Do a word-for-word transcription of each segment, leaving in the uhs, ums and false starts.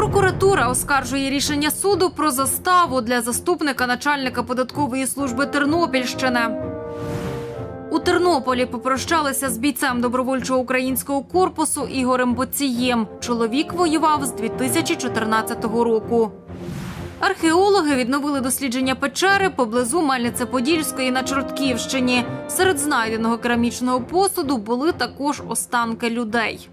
Прокуратура оскаржує рішення суду про заставу для заступника начальника податкової служби Тернопільщини. У Тернополі попрощалися з бійцем добровольчого українського корпусу Ігорем Боцієм. Чоловік воював з дві тисячі чотирнадцятого року. Археологи відновили дослідження печери поблизу Мельнице-Подільської на Чортківщині. Серед знайденого керамічного посуду були також останки людей.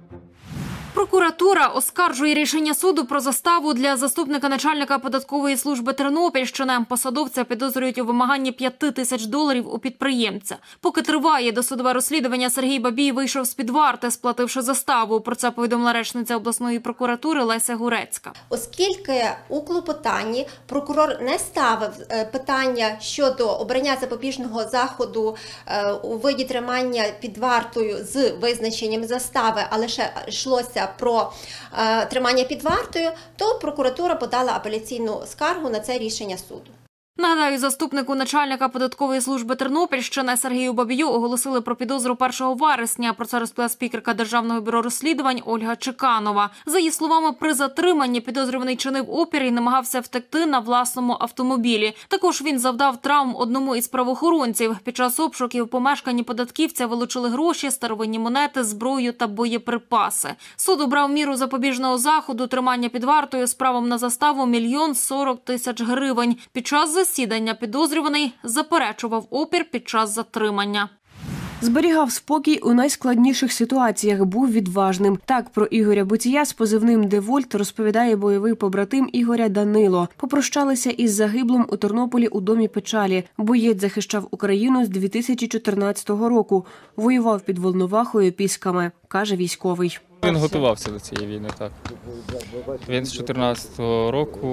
Прокуратура оскаржує рішення суду про заставу для заступника начальника податкової служби Тернопільщини. Посадовця підозрюють у вимаганні п'яти тисяч доларів у підприємця. Поки триває досудове розслідування, Сергій Бабій вийшов з-під варти, сплативши заставу. Про це повідомила речниця обласної прокуратури Леся Гурецька. Оскільки у клопотанні прокурор не ставив питання щодо обрання запобіжного заходу у виді тримання під вартою з визначенням застави, а лише йшлося про е, тримання під вартою, то прокуратура подала апеляційну скаргу на це рішення суду. Нагадаю, заступнику начальника податкової служби Тернопільщини Сергію Бабію оголосили про підозру першого вересня. Про це розповіла спікерка Державного бюро розслідувань Ольга Чеканова. За її словами, при затриманні підозрюваний чинив опір і намагався втекти на власному автомобілі. Також він завдав травм одному із правоохоронців. Під час обшуків в помешканні податківця вилучили гроші, старовинні монети, зброю та боєприпаси. Суд обрав міру запобіжного заходу тримання під вартою з правом на заставу мільйон сорок тисяч гривень. Під час засідання підозрюваний заперечував опір під час затримання. Зберігав спокій у найскладніших ситуаціях, був відважним. Так про Ігоря Боція з позивним «Девольт» розповідає бойовий побратим Ігоря Данило. Попрощалися із загиблим у Тернополі у домі печалі. Боєць захищав Україну з дві тисячі чотирнадцятого року. Воював під Волновахою Пісками, каже військовий. Він готувався до цієї війни, так. Він з чотирнадцятого року,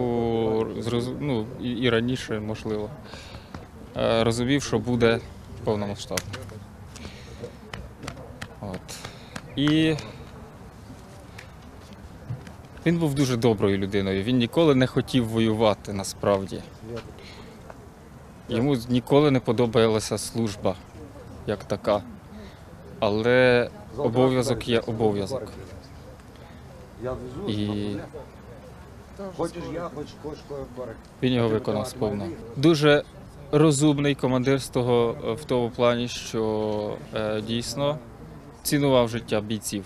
ну і раніше, можливо, розумів, що буде повномасштабно. От. І він був дуже доброю людиною, він ніколи не хотів воювати насправді. Йому ніколи не подобалася служба як така, але обов'язок є обов'язок. І він його виконав сповна. Дуже розумний командир з того, в тому плані, що е, дійсно цінував життя бійців.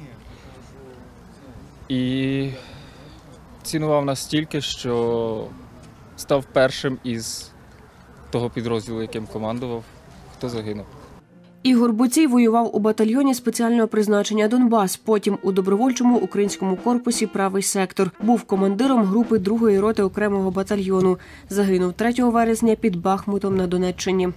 І цінував настільки, що став першим із того підрозділу, яким командував, хто загинув. Ігор Боцій воював у батальйоні спеціального призначення «Донбас», потім у добровольчому українському корпусі «Правий сектор». Був командиром групи другої роти окремого батальйону. Загинув третього вересня під Бахмутом на Донеччині.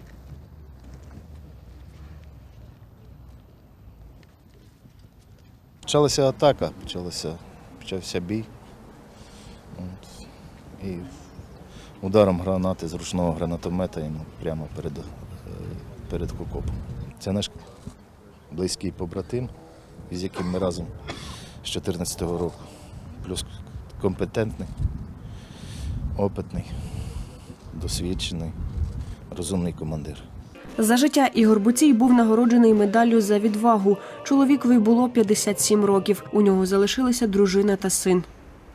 Почалася атака, почалася, почався бій. От. І ударом гранати з ручного гранатомета йому прямо перед, перед окопом. Це наш близький побратим, з яким ми разом з дві тисячі чотирнадцятого року. Плюс компетентний, опитний, досвідчений, розумний командир. За життя Ігор Боцій був нагороджений медаллю за відвагу. Чоловікові було п'ятдесят сім років. У нього залишилися дружина та син.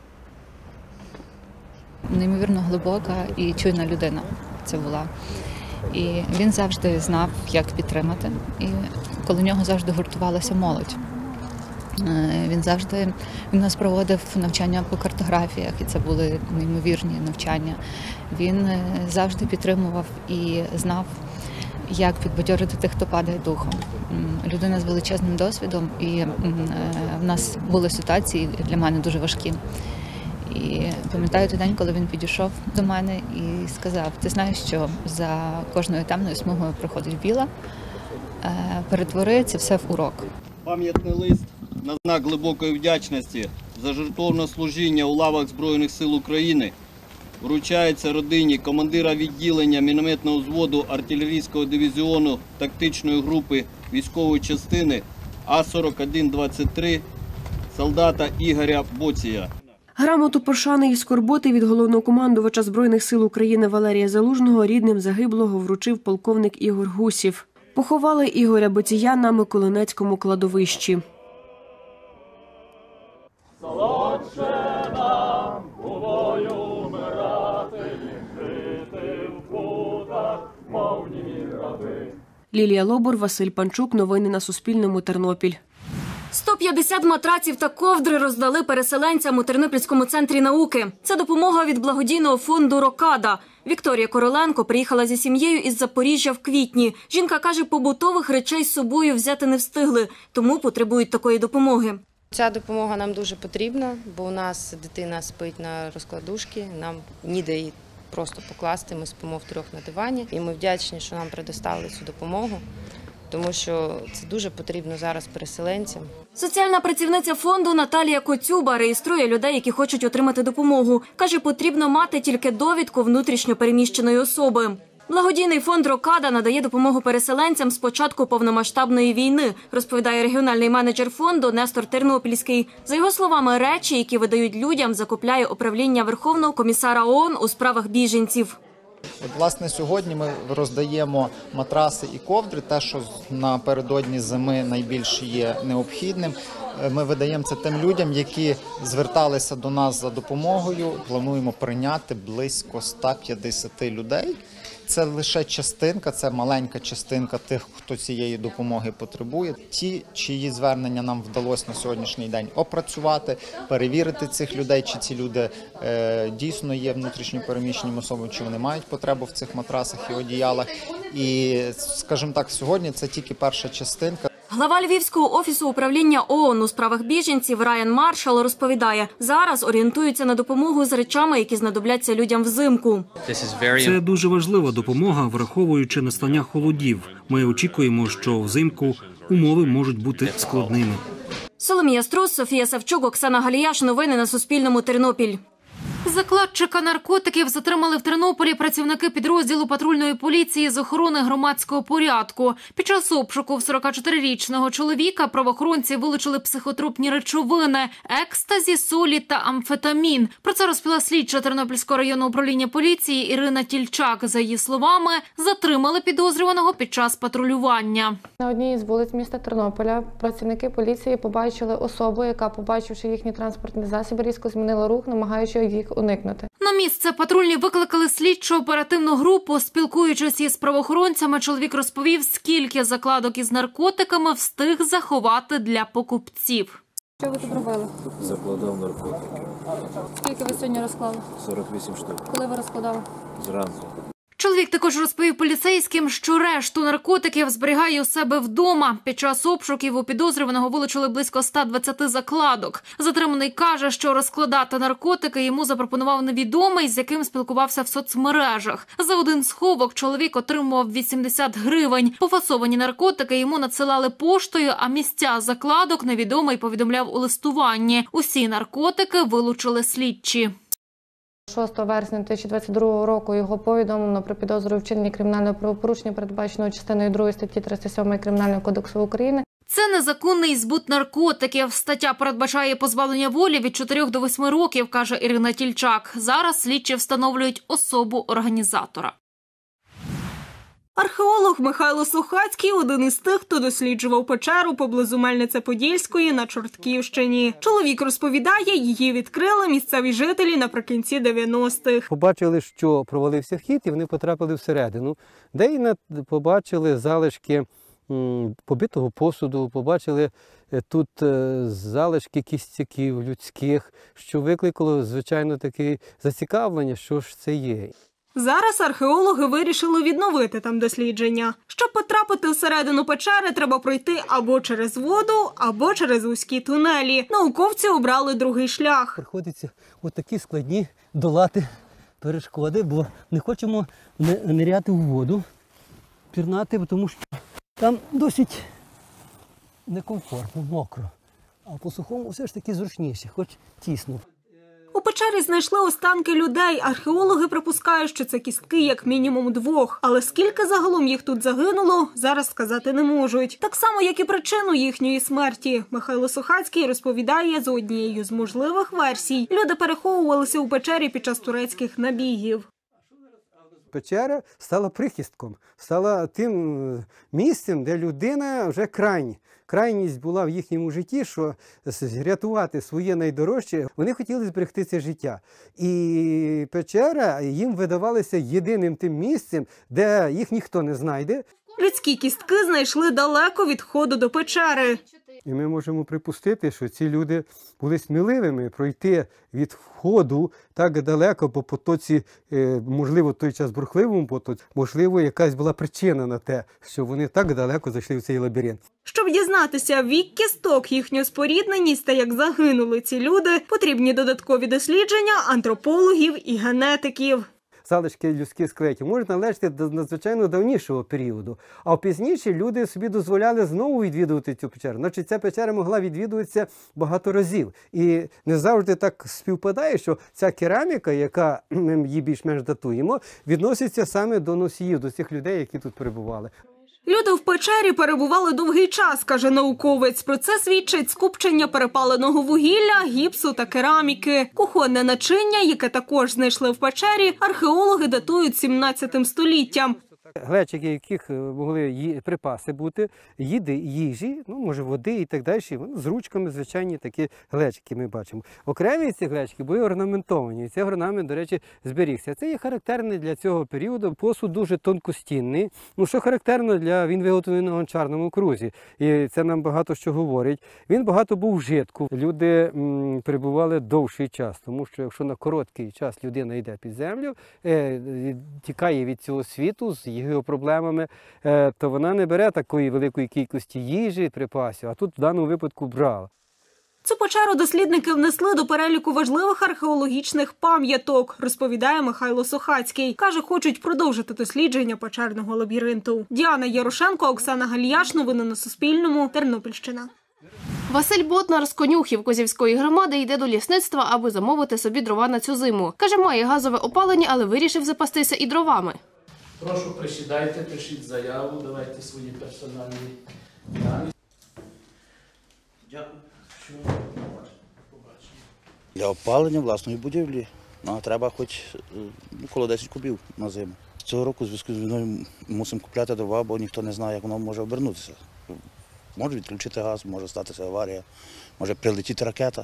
Неймовірно глибока і чуйна людина це була. І він завжди знав, як підтримати. І коло нього завжди гуртувалася молодь. Він завжди він нас проводив навчання по картографіях, і це були неймовірні навчання. Він завжди підтримував і знав, як підбадьорити тих, хто падає духом. Людина з величезним досвідом, і в нас були ситуації для мене дуже важкі. І пам'ятаю той день, коли він підійшов до мене і сказав: ти знаєш, що за кожною темною смугою проходить біла, перетвори це все в урок. Пам'ятний лист на знак глибокої вдячності за жертовне служіння у лавах Збройних сил України вручається родині командира відділення мінометного взводу артилерійського дивізіону тактичної групи військової частини А сорок один двадцять три солдата Ігоря Боція. Грамоту пошани і скорботи від головнокомандувача Збройних сил України Валерія Залужного рідним загиблого вручив полковник Ігор Гусів. Поховали Ігоря Боція на Миколинецькому кладовищі. Солодше Лілія Лобур, Василь Панчук. Новини на Суспільному. Тернопіль. сто п'ятдесят матраців та ковдри роздали переселенцям у Тернопільському центрі науки. Це допомога від благодійного фонду «Рокада». Вікторія Короленко приїхала зі сім'єю із Запоріжжя в квітні. Жінка каже, побутових речей з собою взяти не встигли, тому потребують такої допомоги. Ця допомога нам дуже потрібна, бо у нас дитина спить на розкладушці, нам ніде її просто покласти, ми спимо втрьох на дивані. І ми вдячні, що нам предоставили цю допомогу, тому що це дуже потрібно зараз переселенцям. Соціальна працівниця фонду Наталія Коцюба реєструє людей, які хочуть отримати допомогу. Каже, потрібно мати тільки довідку внутрішньо переміщеної особи. Благодійний фонд «Рокада» надає допомогу переселенцям з початку повномасштабної війни, розповідає регіональний менеджер фонду Нестор Тернопільський. За його словами, речі, які видають людям, закупляє управління Верховного комісара ООН у справах біженців. От, власне, сьогодні ми роздаємо матраси і ковдри, те, що напередодні зими найбільш є необхідним. Ми видаємо це тим людям, які зверталися до нас за допомогою. Плануємо прийняти близько ста п'ятдесяти людей. Це лише частинка, це маленька частинка тих, хто цієї допомоги потребує. Ті, чиї звернення нам вдалося на сьогоднішній день опрацювати, перевірити цих людей, чи ці люди е, дійсно є внутрішньо переміщеними особами, чи вони мають потребу в цих матрасах і одіялах. І, скажімо так, сьогодні це тільки перша частинка. Глава Львівського офісу управління ООН у справах біженців Райан Маршал розповідає, зараз орієнтуються на допомогу з речами, які знадобляться людям взимку. Це дуже важлива допомога, враховуючи настання холодів. Ми очікуємо, що взимку умови можуть бути складними. Соломія Струс, Софія Савчук, Оксана Галіяш. Новини на Суспільному. Тернопіль. Закладчика наркотиків затримали в Тернополі працівники підрозділу патрульної поліції з охорони громадського порядку. Під час обшуку в сорокачотирирічного чоловіка правоохоронці вилучили психотропні речовини – екстазі, солі та амфетамін. Про це розповіла слідча Тернопільського районного управління поліції Ірина Тільчак. За її словами, затримали підозрюваного під час патрулювання. На одній із вулиць міста Тернополя працівники поліції побачили особу, яка, побачивши їхній транспортний засіб, різко змінила рух, намагаючись їх уникнути. На місце патрульні викликали слідчо-оперативну групу. Спілкуючись із правоохоронцями, чоловік розповів, скільки закладок із наркотиками встиг заховати для покупців. Що ви тут робили? Закладав наркотики. Скільки ви сьогодні розклали? сорок вісім штук. Коли ви розкладали? Зранку. Чоловік також розповів поліцейським, що решту наркотиків зберігає у себе вдома. Під час обшуків у підозрюваного вилучили близько ста двадцяти закладок. Затриманий каже, що розкладати наркотики йому запропонував невідомий, з яким спілкувався в соцмережах. За один сховок чоловік отримував вісімдесят гривень. Пофасовані наркотики йому надсилали поштою, а місця закладок невідомий повідомляв у листуванні. Усі наркотики вилучили слідчі. шостого вересня дві тисячі двадцять другого року його повідомлено про підозру у вчиненні кримінального правопорушення, передбаченого частиною другої статті триста сьомої Кримінального кодексу України. Це незаконний збут наркотиків. Стаття передбачає позбавлення волі від чотирьох до восьми років, каже Ірина Тільчак. Зараз слідчі встановлюють особу організатора. Археолог Михайло Сухацький – один із тих, хто досліджував печеру поблизу Мельнице-Подільської на Чортківщині. Чоловік розповідає, її відкрили місцеві жителі наприкінці дев'яностих. Побачили, що провалився вхід, і вони потрапили всередину, де і побачили залишки побитого посуду, побачили тут залишки кістяків людських, що викликало, звичайно, таке зацікавлення, що ж це є. Зараз археологи вирішили відновити там дослідження. Щоб потрапити всередину печери, треба пройти або через воду, або через вузькі тунелі. Науковці обрали другий шлях. Приходиться отакі складні долати перешкоди, бо не хочемо ниряти в воду, пірнати, тому що там досить некомфортно, мокро. А по сухому все ж таки зручніше, хоч тісно. У печері знайшли останки людей. Археологи припускають, що це кістки як мінімум двох. Але скільки загалом їх тут загинуло, зараз сказати не можуть. Так само, як і причину їхньої смерті. Михайло Сухацький розповідає, за однією з можливих версій, люди переховувалися у печері під час турецьких набігів. Печера стала прихистком, стала тим місцем, де людина вже крайня. Крайність була в їхньому житті, що рятувати своє найдорожче, вони хотіли зберегти це життя. І печера їм видавалася єдиним тим місцем, де їх ніхто не знайде. Людські кістки знайшли далеко від входу до печери. І ми можемо припустити, що ці люди були сміливими пройти від входу так далеко по потоці, можливо, в той час бурхливому потоці, можливо, якась була причина на те, що вони так далеко зайшли в цей лабіринт. Щоб дізнатися вік кісток, їхню спорідненість та як загинули ці люди, потрібні додаткові дослідження антропологів і генетиків. Залишки людських скелетів можуть належати до надзвичайно давнішого періоду, а пізніше люди собі дозволяли знову відвідувати цю печеру. Значить, ця печера могла відвідуватися багато разів. І не завжди так співпадає, що ця кераміка, яка ми її більш-менш датуємо, відноситься саме до носіїв, до цих людей, які тут перебували. Люди в печері перебували довгий час, каже науковець. Про це свідчить скупчення перепаленого вугілля, гіпсу та кераміки. Кухонне начиння, яке також знайшли в печері, археологи датують сімнадцятим століттям. Глечики, яких могли припаси бути, їди, їжі, ну, може, води і так далі. З ручками, звичайні, такі глечики ми бачимо. Окремі ці глечики були орнаментовані, і цей орнамент, до речі, зберігся. Це є характерний для цього періоду. Посуд дуже тонкостінний, ну, що характерно для, він виготовлений на гончарному крузі. І це нам багато що говорить. Він багато був вжитку. Люди м, перебували довший час, тому що якщо на короткий час людина йде під землю, е, тікає від цього світу, з його проблемами, то вона не бере такої великої кількості їжі, припасів, а тут в даному випадку брала. Цю печеру дослідники внесли до переліку важливих археологічних пам'яток, розповідає Михайло Сухацький. Каже, хочуть продовжити дослідження печерного лабіринту. Діана Ярошенко, Оксана Галіяш. Новини на Суспільному. Тернопільщина. Василь Ботнар з Конюхів Козівської громади йде до лісництва, аби замовити собі дрова на цю зиму. Каже, має газове опалення, але вирішив запастися і дровами. Прошу, присідайте, пишіть заяву, давайте свої персональні дані. Дякую. Що побачимо. Для опалення власної будівлі ну, треба хоч ну, коло десять кубів на зиму. Цього року в зв'язку з війною мусимо купляти дрова, бо ніхто не знає, як воно може обернутися. Може відключити газ, може статися аварія, може прилетіти ракета.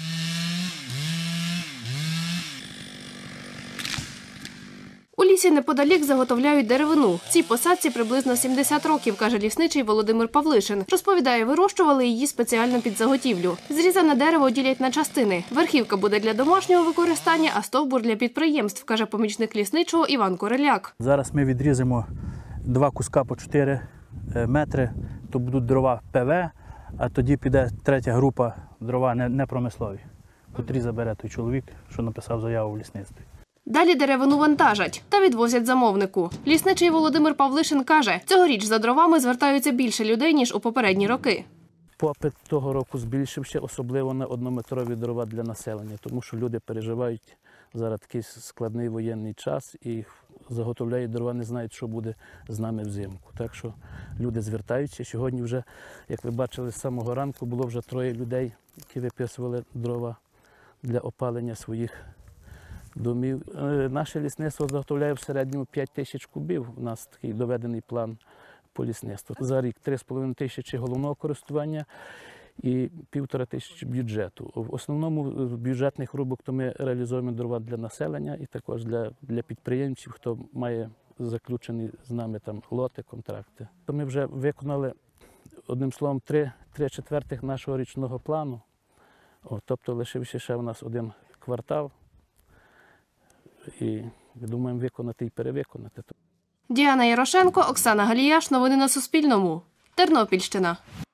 У лісі неподалік заготовляють деревину. Цій посадці приблизно сімдесят років, каже лісничий Володимир Павлишин. Розповідає, вирощували її спеціально під заготівлю. Зрізане дерево ділять на частини. Верхівка буде для домашнього використання, а стовбур для підприємств, каже помічник лісничого Іван Кореляк. Зараз ми відрізимо два куска по чотири метри, то будуть дрова ПВ, а тоді піде третя група дрова непромислові, котрі забере той чоловік, що написав заяву в лісництві. Далі деревину вантажать та відвозять замовнику. Лісничий Володимир Павлишин каже, цьогоріч за дровами звертаються більше людей, ніж у попередні роки. Попит того року збільшився, особливо на однометрові дрова для населення, тому що люди переживають зараз такий складний воєнний час і заготовляють дрова, не знають, що буде з нами взимку. Так що люди звертаються. Сьогодні вже, як ви бачили, з самого ранку було вже троє людей, які виписували дрова для опалення своїх домів. Наше лісництво заготовляє в середньому п'ять тисяч кубів. У нас такий доведений план по лісництву. За рік три з половиною тисячі головного користування і півтора тисячі бюджету. В основному з бюджетних рубок то ми реалізуємо дрова для населення і також для, для підприємців, хто має заключені з нами там лоти, контракти. То ми вже виконали, одним словом, три, три четвертих нашого річного плану. О, тобто лишився ще у нас один квартал. І думаємо виконати і перевиконати. Діана Ярошенко, Оксана Галіяш. Новини на Суспільному. Тернопільщина.